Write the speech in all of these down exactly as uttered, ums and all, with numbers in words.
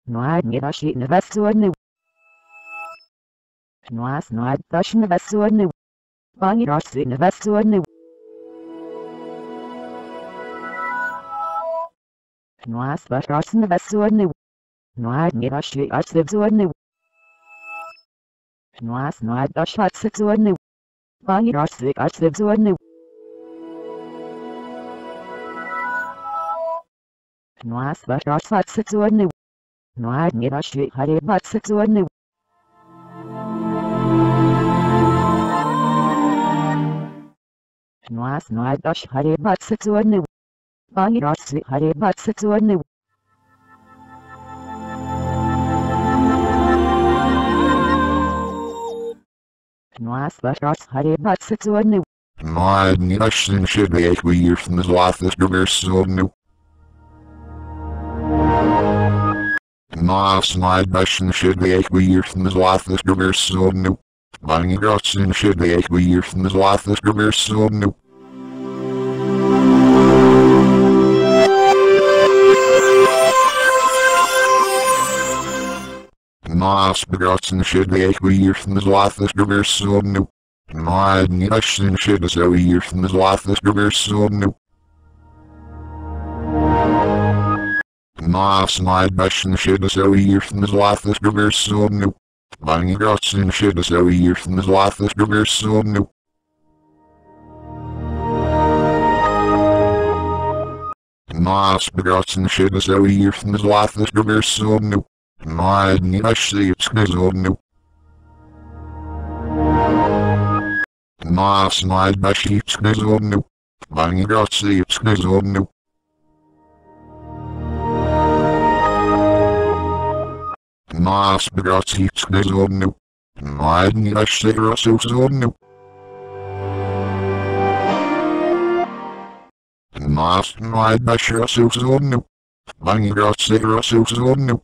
Noad nie da shi ne vesodne. Noas noad dash ne vesodne. Bangi dash ne vesodne. Noas dash ne vesodne. Noad nie da shi as vesodne. Noas noad dash vesodne. Bangi dash as vesodne. Noas dash vesodne. Noad nie da shi hare vesodne. Noas noad dash hare vesodne. Bangi dash hare vesodne. Noas dash hare vesodne. Noad nie da shi shibek we year from the life this vesodne. Noas noad dash shibek we year from the life this vesodne. Bangi dash shibek we year from the life this vesodne. Noas begotten shibek we year from the life this vesodne. Noad nie dash shibek we year from the life this vesodne. Noas noad dash shibek we year from the life this vesodne. Bangi dash shibek we year from the life this vesodne. Noas begotten shibek we year from the life this vesodne. Noad nie dash vesodne. Noas noad dash vesodne. Bangi dash vesodne. Noas begotten vesodne. Noad nie dash vesodne. Noas noad dash vesodne. Bangi dash vesodne.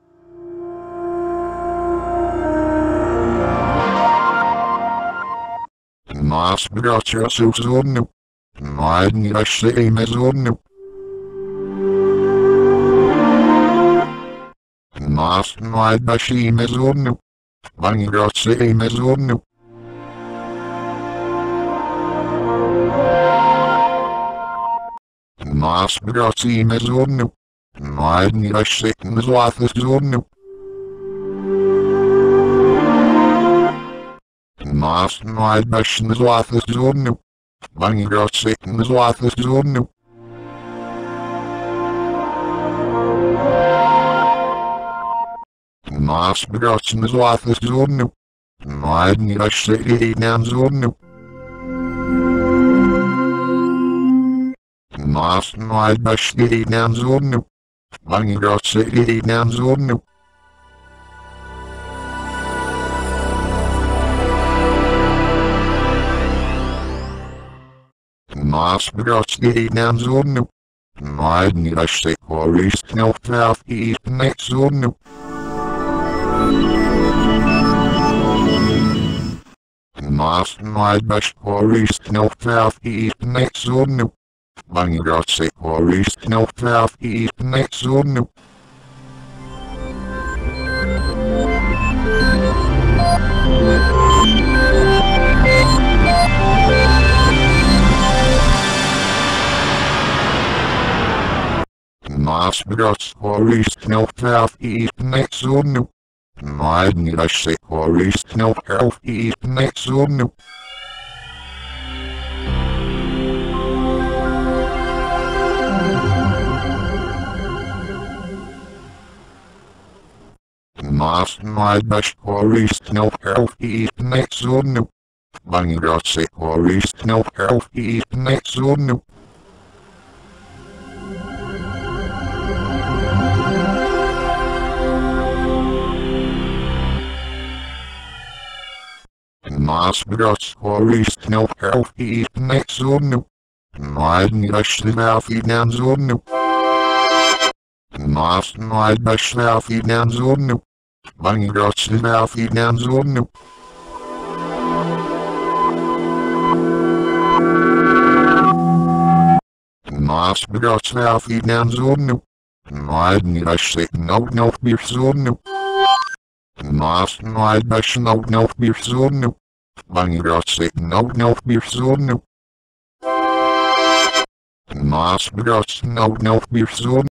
Noas begotten vesodne. Noad nie dash vesodne. Noas noad dash vesodne. Bangi dash vesodne. Noas begotten vesodne. Noad nie dash vesodne. Noas noad dash vesodne. Bangi dash vesodne. Noas begotten vesodne. Noad nie dash vesodne. Noas noad dash vesodne. Bangi dash vesodne. Noas begotten vesodne. Noad nie dash vesodne. Noas noad dash vesodne. Bangi dash vesodne. Noas begotten vesodne. Noad nie dash vesodne. Noas noad dash vesodne. Bangi dash vesodne. Noas begotten vesodne. Noad nie dash vesodne. Noas noad dash vesodne. Bangi dash vesodne. Noas begotten vesodne. Nooit niet als je nou nog weer zo nu. Naast nooit als je nou nog weer zo nu. Wanneer als je nou nog weer zo nu. Naast als je nou nog weer zo